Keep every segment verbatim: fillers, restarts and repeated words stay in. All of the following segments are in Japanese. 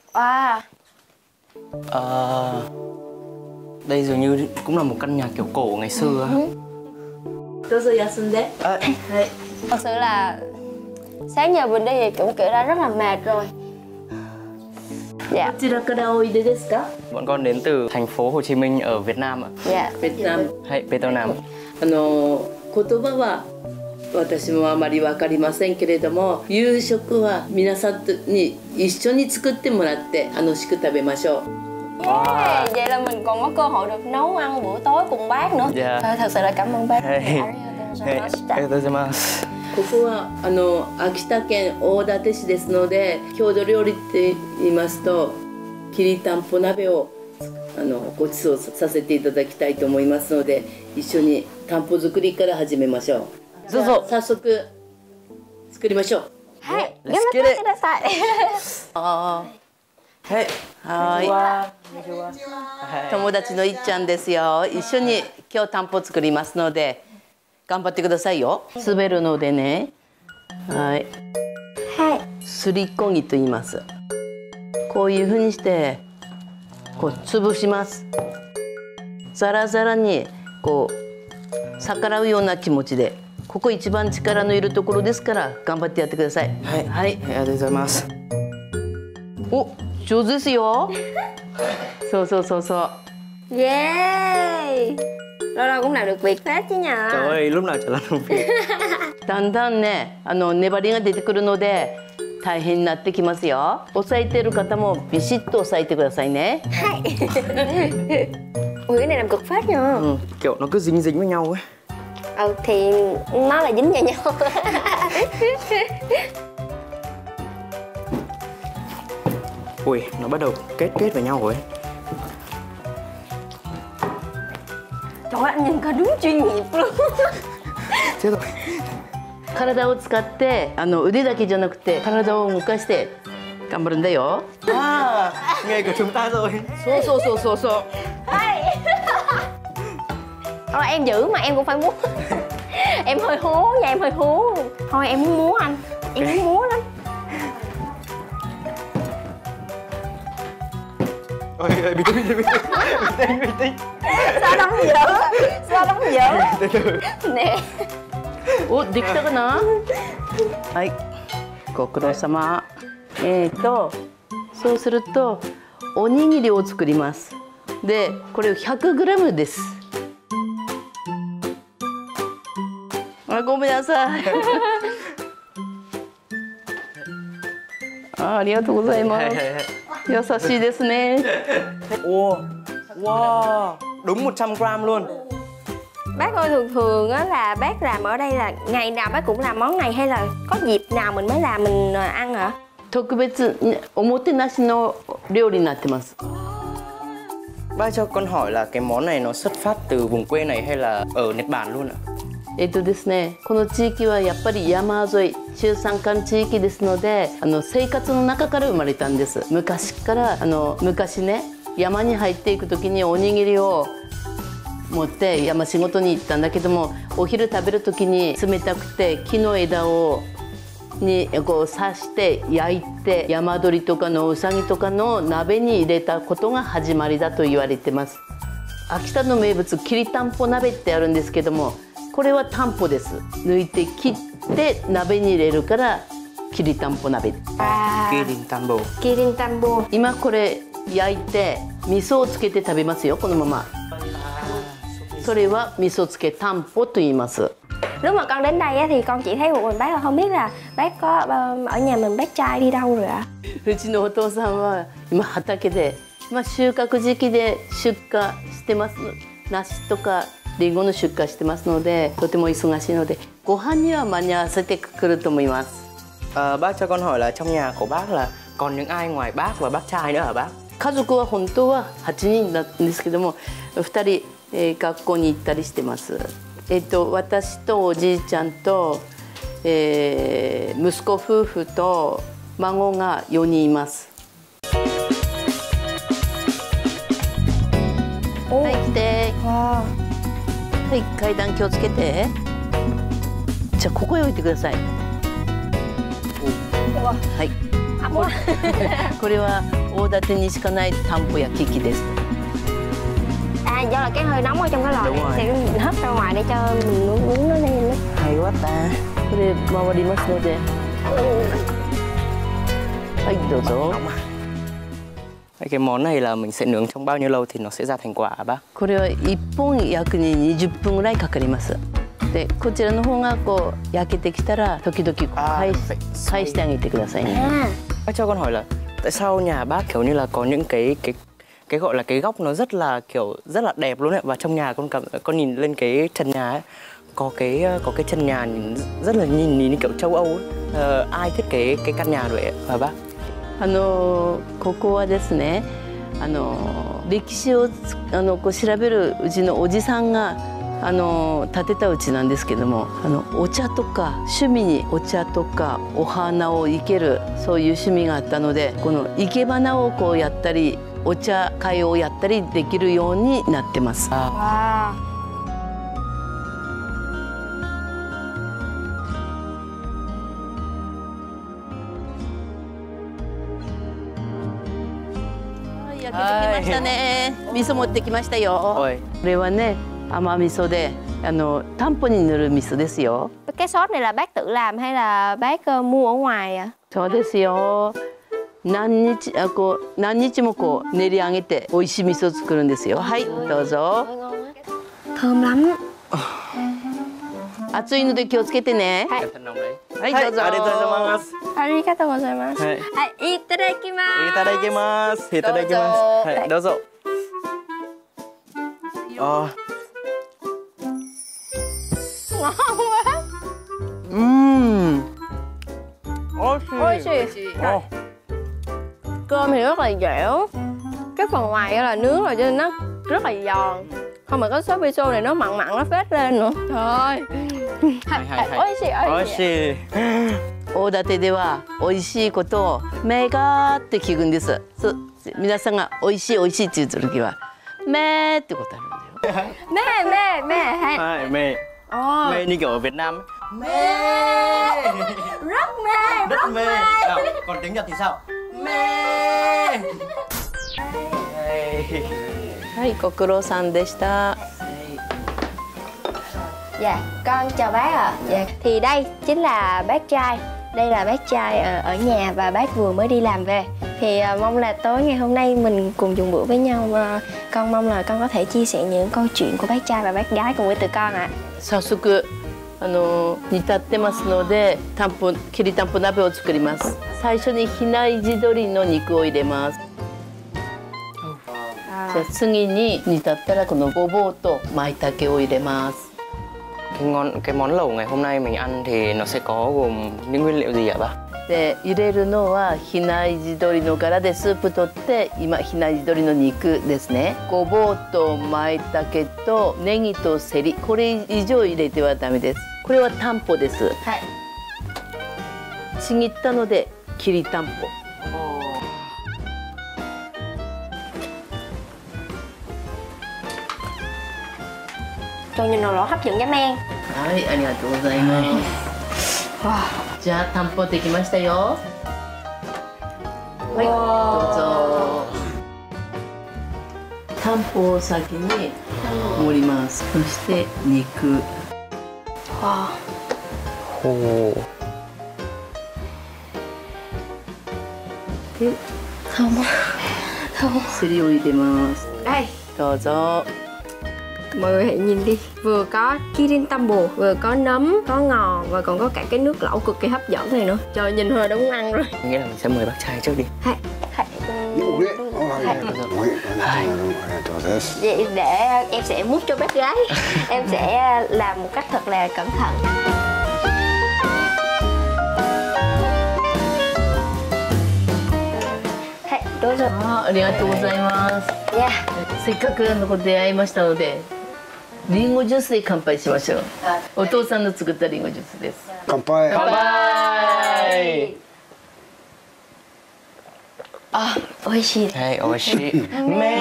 À. Ờ, đây dường như cũng là một căn nhà kiểu cổ ngày xưa. À, Thật sự là sáng giờ mình đi thì cũng kiểu đã rất là mệt rồi. Dạ. Bọn con đến từ thành phố Hồ Chí Minh ở Việt Nam ạ. Dạ. Việt Nam. Hay Việt Nam. あの言葉は私もあまり分かりませんけれども、夕食は皆さんに一緒に作ってもらって楽しく食べましょう。 Yeah. Vậy là mình còn có cơ hội được nấu ăn buổi tối cùng bác nữa. Dạ. Thôi, thật sự là cảm ơn bác. Hey. Hey. Hey. ここはあの秋田県大館市ですので、郷土料理って言いますときりたんぽ鍋をあのご馳走させていただきたいと思いますので、一緒にたんぽ作りから始めましょう。 どうぞ。 早速作りましょう。 はい。 Let's get it. ください。 あはい。 はい。友達のいっちゃんですよ。一緒に今日たんぽ作りますので頑張ってくださいよ。滑るのでね。はい。 はい。 すりこぎと言います。こういうふうにしてこう潰します。ザラザラにこう逆らうような気持ちで、ここ一番力のいるところですから頑張ってやってください。 はい。 はい。 ありがとうございます。 お、上手ですよ。そうそうそうそう。 Yeah. Lâu lâu cũng làm được việc phết chứ nhờ. Trời ơi, lúc nào chả làm được việc. だんだんね、あの粘りが出てくるので大変になってきますよ。押さえてる方もビシッと押さえてくださいね。 はい。Ui, cái này làm cực phết nha. Ừ, kiểu nó cứ dính dính với nhau ấy. Ừ, thì nó là dính vào nhau. Ui, nó bắt đầu kết kết với nhau rồi. Trời ơi, anh nhìn coi đúng chuyên nghiệp luôn. Chết rồi. 体を使ってあの腕だけじゃなくて体を動かして頑張るんだよ。 À, nghề của chúng ta rồi. そうそうそうそうそう。 Thôi em giữ mà em cũng phải múa. Em hơi hố nha, em hơi hố. Thôi em muốn múa anh. Em muốn múa lắm. Ôi, bình tĩnh, bình tĩnh, bình tĩnh, bình tĩnh. Sao đóng dở? Sao đóng dở? Nè. お、できたかな。はい、ご苦労様。えっと、そうするとおにぎりを作ります。で、これ ひゃくグラム です。あ、ごめんなさい。あ、ありがとうございます。優しいですね。 Ồ, wow, đúng một trăm gram luôn. Bác ơi, thường thường á là bác làm ở đây là ngày nào bác cũng làm món này hay là có dịp nào mình mới làm mình ăn hả? 特別おもてなしの料理になってます。 Bác cho con hỏi là cái món này nó xuất phát từ vùng quê này hay là ở Nhật Bản luôn ạ? えっとですね、この地域はやっぱり山沿い、中山間地域ですので、あの生活の中から生まれたんです。昔からあの昔ね、山に入っていく時におにぎりを持って山仕事に行ったんだけども、お昼食べる時に冷たくて木の枝をにこう刺して焼いて山鳥とかのウサギとかの鍋に入れたことが始まりだと言われてます。秋田の名物きりたんぽ鍋ってあるんですけども、これはたんぽです。抜いて切って鍋に入れるからきりたんぽ鍋。 Kirin Tambo. Kirin Tambo. 今これ焼いて味噌をつけて食べますよ、このまま。それは味噌つけたんぽと言います。 Lúc mà con đến đây á, thì con chỉ thấy một mình bác, là không biết là bác có ở nhà mình bác trai đi đâu rồi ạ? うちのお父さんは今畑で、まあ、収穫時期で出荷してます。梨とかリンゴの出荷してますので、とても忙しいのでご飯には間に合わせてくると思います。 À, bác cho con hỏi là trong nhà của bác là còn những ai ngoài bác và bác trai nữa hả bác? 家族は本当ははちにんなんですけども、ふたり、えー、学校に行ったりしてます。えっと、私とおじいちゃんと、えー、息子夫婦と孫がよにんいます。はい、来て。はい、階段気をつけて。じゃあここへ置いてください。はい。これは大館にしかないタンポ焼き器です。 À, do là cái hơi nóng ở trong cái lò Đúng này rồi. sẽ hấp ra ngoài để cho mình uống uống nó lên. Hay quá ta. これ回りますので。はい、どうぞ。 Nóng à. Cái món này là mình sẽ nướng trong bao nhiêu lâu thì nó sẽ ra thành quả hả bác? これはいっぽん焼くににじゅっぷんぐらいかかります。で、こちらの方がこう焼けてきたら時々こう À, 返し phải 返してあげてくださいね。 À, Bác cho con hỏi là tại sao nhà bác kiểu như là có những cái cái cái gọi là cái góc nó rất là kiểu rất là đẹp luôn ấy, và trong nhà con cầm con nhìn lên cái trần nhà ấy có cái có cái chân nhà nhìn rất là nhìn nhìn như kiểu châu Âu ấy. Ờ, ai thiết kế cái căn nhà vậy hả bác? あのここはですね、あの歴史をあのこう調べるうちのおじさんがあの建てたうちなんですけども、あのお茶とか趣味にお茶とかお花を生けるそういう趣味があったので、この生け花をこうやったりお茶会をやったりできるようになってます。 À. wow. 焼けてきましたね。味噌持ってきましたよ。 Ôi, これはね、甘味噌で、あのタンポに塗る味噌ですよ。 Cái sốt này là bác tự làm hay là bác uh, mua ở ngoài ạ? そうですよ。何日あこう何日もこう練り上げて美味しい味噌を作るんですよ。はい、どうぞ。 Thơm lắm. 熱いので気をつけてね。 cái thân nóng đấy. はい、どうぞ。 Arigatou Arigatou gozaimasu. はい。 はい、いただきます。 Itadakimasu. Itadakimasu. Dozo. はい、どうぞ。あ Ngon quá. Ừm. Ôi Ôi xì. Ồ. Cơm thì rất là dẻo. Cái phần ngoài đó là nướng rồi cho nên nó rất là giòn. Không mà có sốt miso này nó mặn mặn nó phết lên nữa. Trời ơi. Hay hay hay. Ôi xì, ôi Ôi xì. xì. 大館では美味しいことをメガーって聞くんです。そう皆さんが美味しい美味しいって言うときはメーってことあるんだよ。 Mê, mê, mê. Hay. Hai, mê. Ồ. Mê như kiểu ở Việt Nam ấy. Mê. Rất mê, rất Rất mê. mê. Nào, còn tiếng Nhật thì sao? Mê. Hey. はい、ご苦労さんでした。 Dạ, con chào bác ạ. Dạ. Thì đây chính là bác trai. Đây là bác trai ở, ở nhà và bác vừa mới đi làm về. Thì uh, mong là tối ngày hôm nay mình cùng dùng bữa với nhau. Uh, con mong là con có thể chia sẻ những câu chuyện của bác trai và bác gái cùng với tụi con ạ. 早速あの煮立ってますので、タンポきりたんぽ鍋を作ります。最初に比内地鶏の肉を入れます。 À. じゃあ次に煮立ったらこのごぼうと舞茸を入れます。 Cái ngon cái món lẩu ngày hôm nay mình ăn thì nó sẽ có gồm những nguyên liệu gì hả bác? で入れるのは比内地鶏の柄でスープ取って今比内地鶏の肉ですね。ごぼうと舞茸とネギとセリ、これ以上入れてはダメです。これはタンポです。 Hay. ちぎったのできりたんぽ。 Trông nhìn nồi lẩu hấp dẫn lắm em. はい、ありがとうございます。 Wow. じゃあタンポできましたよ。はい、どうぞ。タンポを先に盛ります。そして肉。 Wow. Ồ. で、 Thơm quá. Thơm. セリを入れます。 Đây. どうぞ。 Mọi người hãy nhìn đi. Vừa có kirin tambo, vừa có nấm, có ngò và còn có cả cái nước lẩu cực kỳ hấp dẫn này nữa. Trời, nhìn thôi đã muốn ăn rồi. Nghĩa là mình sẽ mời bác trai trước đi. Hay. Hay. 上、あ、ありがとうございます。ありがとうございます。 Vậy để em sẽ múc cho bác gái. Em sẽ làm một cách thật là cẩn thận. Hay, đối rồi. あ、ありがとうございます。 Dạ. せっかくの出会いましたので、リンゴジュースで乾杯しましょう。お父さんの作ったリンゴジュースです。 乾杯。 Bye. À, ôi xì. Hey, ôi xì. Mê.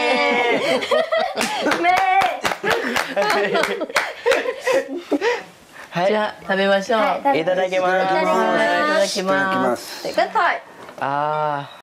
Mê. はい。 じゃあ食べましょう。 はい、食べいただきます。 いただきます。 いただきいただきま。 ますす。 Để kết thôi. À.